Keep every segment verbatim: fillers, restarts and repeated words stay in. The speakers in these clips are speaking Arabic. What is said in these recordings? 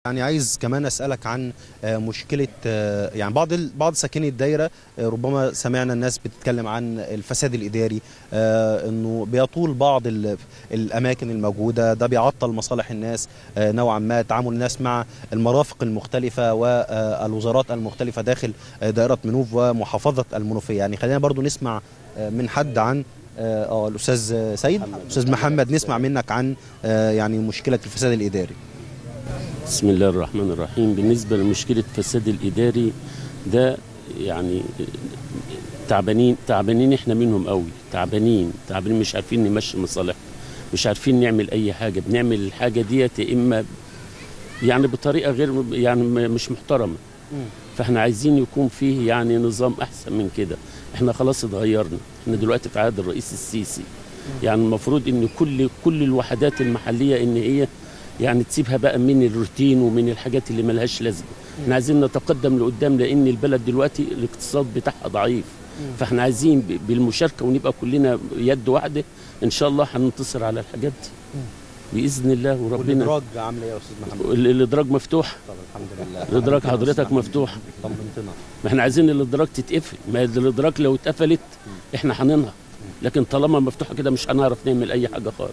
يعني عايز كمان اسالك عن مشكله، يعني بعض بعض ساكني الدايره ربما سمعنا الناس بتتكلم عن الفساد الاداري، انه بيطول بعض الاماكن الموجوده، ده بيعطل مصالح الناس نوعا ما، تعامل الناس مع المرافق المختلفه والوزارات المختلفه داخل دائره منوف ومحافظه المنوفيه. يعني خلينا برضو نسمع من حد عن اه الاستاذ سيد، استاذ محمد، نسمع منك عن يعني مشكله الفساد الاداري. بسم الله الرحمن الرحيم. بالنسبة لمشكلة الفساد الإداري ده يعني تعبانين تعبانين احنا منهم قوي، تعبانين تعبانين مش عارفين نمشي مصالحنا، مش عارفين نعمل أي حاجة. بنعمل الحاجة ديت إما يعني بطريقة غير يعني مش محترمة، فاحنا عايزين يكون فيه يعني نظام أحسن من كده. احنا خلاص اتغيرنا، احنا دلوقتي في عهد الرئيس السيسي، يعني المفروض إن كل كل الوحدات المحلية إن هي يعني تسيبها بقى من الروتين ومن الحاجات اللي ملهاش لازمه. احنا عايزين نتقدم لقدام، لان البلد دلوقتي الاقتصاد بتاعها ضعيف، فاحنا عايزين بالمشاركه ونبقى كلنا يد واحده، ان شاء الله هننتصر على الحاجات دي باذن الله. وربنا. والادراج عامل ايه يا استاذ محمد؟ الادراج مفتوح. طب الحمد لله. الادراج حضرتك مفتوح. طمنتنا. ما احنا عايزين الادراج تتقفل، ما الادراج لو اتقفلت احنا هننهار، لكن طالما مفتوحه كده مش هنعرف نعمل اي حاجه خالص.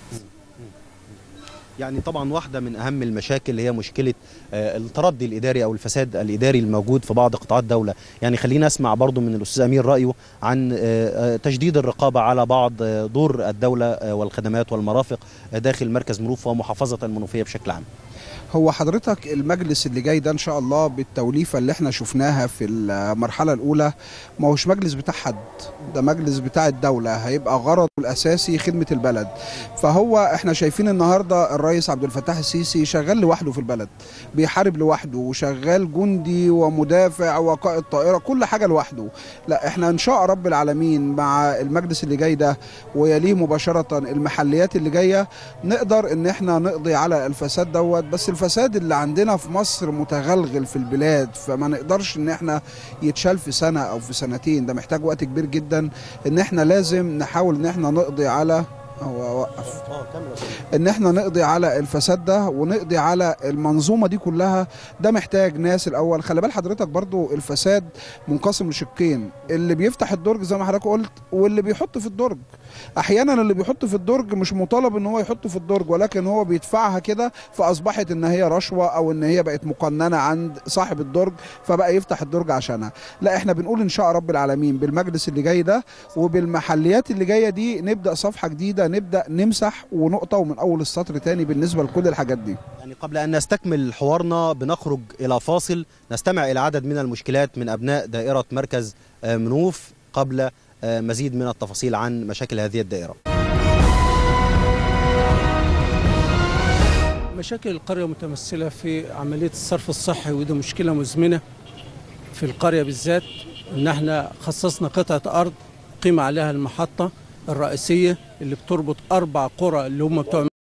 يعني طبعا واحدة من أهم المشاكل هي مشكلة التردي الإداري أو الفساد الإداري الموجود في بعض قطاعات الدولة. يعني خلينا أسمع برضو من الأستاذ أمير رأيه عن تشديد الرقابة على بعض دور الدولة والخدمات والمرافق داخل مركز منوف ومحافظة المنوفية بشكل عام. هو حضرتك المجلس اللي جاي ده ان شاء الله بالتوليفه اللي احنا شفناها في المرحله الاولى ما هوش مجلس بتاع حد، ده مجلس بتاع الدوله، هيبقى غرضه الاساسي خدمه البلد. فهو احنا شايفين النهارده الرئيس عبد الفتاح السيسي شغال لوحده في البلد، بيحارب لوحده وشغال جندي ومدافع وقائد طائره، كل حاجه لوحده. لا احنا ان شاء رب العالمين مع المجلس اللي جاي ده ويليه مباشره المحليات اللي جايه نقدر ان احنا نقضي على الفساد دوت. بس الفساد اللي عندنا في مصر متغلغل في البلاد، فما نقدرش ان احنا يتشال في سنة او في سنتين، ده محتاج وقت كبير جدا. ان احنا لازم نحاول ان احنا نقضي على هو وقف ان احنا نقضي على الفساد ده ونقضي على المنظومه دي كلها. ده محتاج ناس الاول. خلي بال حضرتك برضو الفساد منقسم لشقين، اللي بيفتح الدرج زي ما حضرتك قلت واللي بيحط في الدرج. احيانا اللي بيحط في الدرج مش مطالب ان هو يحطه في الدرج، ولكن هو بيدفعها كده فاصبحت ان هي رشوه او ان هي بقت مقننه عند صاحب الدرج فبقى يفتح الدرج عشانها. لا احنا بنقول ان شاء رب العالمين بالمجلس اللي جاي ده وبالمحليات اللي جايه دي نبدا صفحه جديده، نبدا نمسح ونقطه ومن اول السطر تاني بالنسبه لكل الحاجات دي. يعني قبل ان نستكمل حوارنا بنخرج الى فاصل نستمع الى عدد من المشكلات من ابناء دائره مركز منوف قبل مزيد من التفاصيل عن مشاكل هذه الدائره. مشاكل القريه متمثله في عمليه الصرف الصحي، ودي مشكله مزمنه في القريه بالذات. ان احنا خصصنا قطعه ارض قيمه عليها المحطه الرئيسيه اللي بتربط اربع قرى اللي هم بتوع